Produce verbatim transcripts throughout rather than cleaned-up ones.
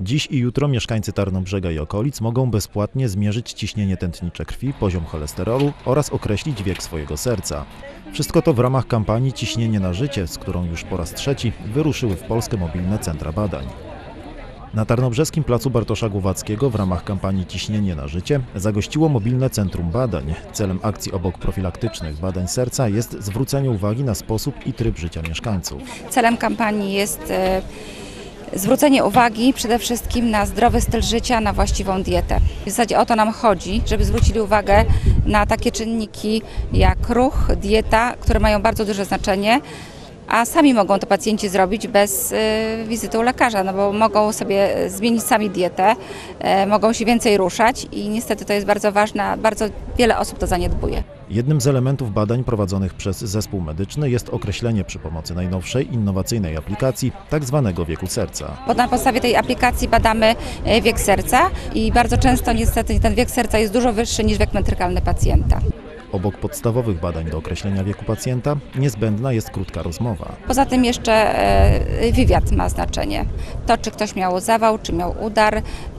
Dziś i jutro mieszkańcy Tarnobrzega i okolic mogą bezpłatnie zmierzyć ciśnienie tętnicze krwi, poziom cholesterolu oraz określić wiek swojego serca. Wszystko to w ramach kampanii Ciśnienie na życie, z którą już po raz trzeci wyruszyły w Polskę mobilne centra badań. Na Tarnobrzeskim placu Bartosza Głowackiego w ramach kampanii Ciśnienie na życie zagościło mobilne centrum badań. Celem akcji obok profilaktycznych badań serca jest zwrócenie uwagi na sposób i tryb życia mieszkańców. Celem kampanii jest e, zwrócenie uwagi przede wszystkim na zdrowy styl życia, na właściwą dietę. W zasadzie o to nam chodzi, żeby zwrócili uwagę na takie czynniki jak ruch, dieta, które mają bardzo duże znaczenie, a sami mogą to pacjenci zrobić bez y, wizyty u lekarza, no bo mogą sobie zmienić sami dietę, y, mogą się więcej ruszać i niestety to jest bardzo ważne, bardzo wiele osób to zaniedbuje. Jednym z elementów badań prowadzonych przez zespół medyczny jest określenie przy pomocy najnowszej, innowacyjnej aplikacji tak zwanego wieku serca. Bo na podstawie tej aplikacji badamy wiek serca i bardzo często niestety ten wiek serca jest dużo wyższy niż wiek metrykalny pacjenta. Obok podstawowych badań do określenia wieku pacjenta niezbędna jest krótka rozmowa. Poza tym jeszcze wywiad ma znaczenie. To, czy ktoś miał zawał, czy miał udar,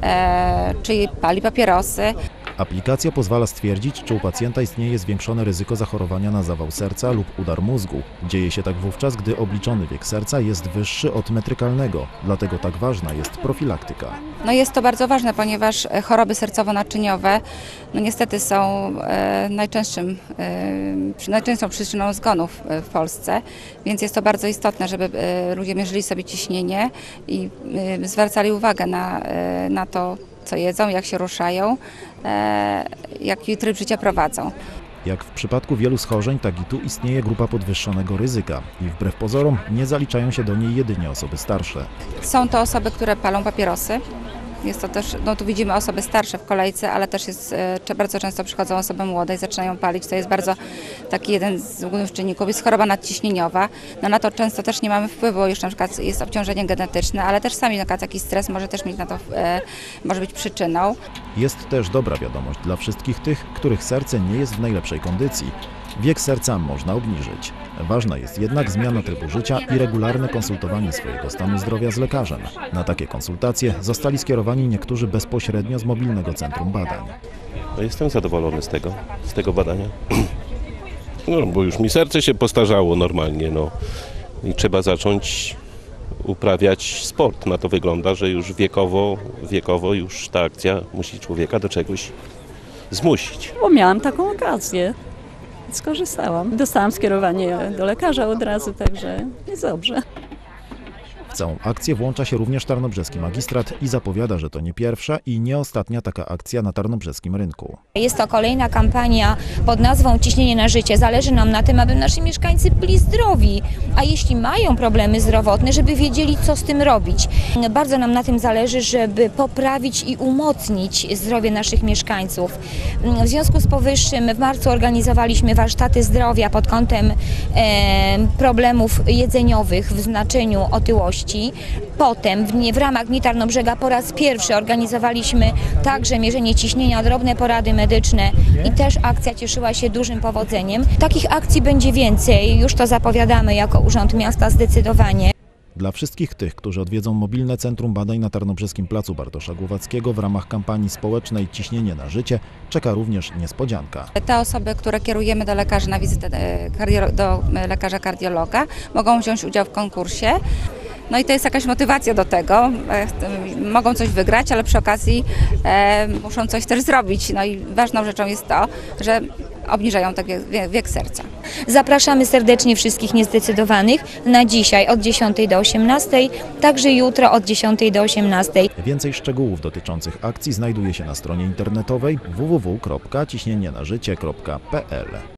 czy pali papierosy. Aplikacja pozwala stwierdzić, czy u pacjenta istnieje zwiększone ryzyko zachorowania na zawał serca lub udar mózgu. Dzieje się tak wówczas, gdy obliczony wiek serca jest wyższy od metrykalnego. Dlatego tak ważna jest profilaktyka. No jest to bardzo ważne, ponieważ choroby sercowo-naczyniowe no niestety są e, najczęstszym, e, najczęstszą przyczyną zgonów w Polsce, więc jest to bardzo istotne, żeby e, ludzie mierzyli sobie ciśnienie i e, zwracali uwagę na, e, na to, co jedzą, jak się ruszają, e, jaki tryb życia prowadzą. Jak w przypadku wielu schorzeń, tak i tu istnieje grupa podwyższonego ryzyka i wbrew pozorom nie zaliczają się do niej jedynie osoby starsze. Są to osoby, które palą papierosy. Jest to też, no tu widzimy osoby starsze w kolejce, ale też jest, e, bardzo często przychodzą osoby młode i zaczynają palić. To jest bardzo taki jeden z głównych czynników. Jest choroba nadciśnieniowa. No na to często też nie mamy wpływu, bo już na przykład jest obciążenie genetyczne, ale też sami na przykład taki stres może też mieć na to, e, może być przyczyną. Jest też dobra wiadomość dla wszystkich tych, których serce nie jest w najlepszej kondycji. Wiek serca można obniżyć. Ważna jest jednak zmiana trybu życia i regularne konsultowanie swojego stanu zdrowia z lekarzem. Na takie konsultacje zostali skierowani niektórzy bezpośrednio z mobilnego centrum badań. Jestem zadowolony z tego, z tego badania. No, bo już mi serce się postarzało normalnie, no i trzeba zacząć uprawiać sport. Na to wygląda, że już wiekowo, wiekowo już ta akcja musi człowieka do czegoś zmusić. Bo miałam taką okazję. Skorzystałam. Dostałam skierowanie do lekarza od razu, także jest dobrze. W całą akcję włącza się również tarnobrzeski magistrat i zapowiada, że to nie pierwsza i nie ostatnia taka akcja na tarnobrzeskim rynku. Jest to kolejna kampania pod nazwą Ciśnienie na życie. Zależy nam na tym, aby nasi mieszkańcy byli zdrowi, a jeśli mają problemy zdrowotne, żeby wiedzieli, co z tym robić. Bardzo nam na tym zależy, żeby poprawić i umocnić zdrowie naszych mieszkańców. W związku z powyższym w marcu organizowaliśmy warsztaty zdrowia pod kątem e, problemów jedzeniowych w znaczeniu otyłości. Potem w, w ramach Dni Tarnobrzega po raz pierwszy organizowaliśmy także mierzenie ciśnienia, drobne porady medyczne i też akcja cieszyła się dużym powodzeniem. Takich akcji będzie więcej, już to zapowiadamy jako Urząd Miasta zdecydowanie. Dla wszystkich tych, którzy odwiedzą mobilne centrum badań na Tarnobrzeskim placu Bartosza Głowackiego w ramach kampanii społecznej Ciśnienie na życie czeka również niespodzianka. Te osoby, które kierujemy do lekarza na wizytę do lekarza kardiologa, mogą wziąć udział w konkursie. No i to jest jakaś motywacja do tego. Mogą coś wygrać, ale przy okazji e, muszą coś też zrobić. No i ważną rzeczą jest to, że obniżają tak wiek, wiek serca. Zapraszamy serdecznie wszystkich niezdecydowanych na dzisiaj od dziesiątej do osiemnastej, także jutro od dziesiątej do osiemnastej. Więcej szczegółów dotyczących akcji znajduje się na stronie internetowej w w w kropka ciśnienie na życie kropka p l.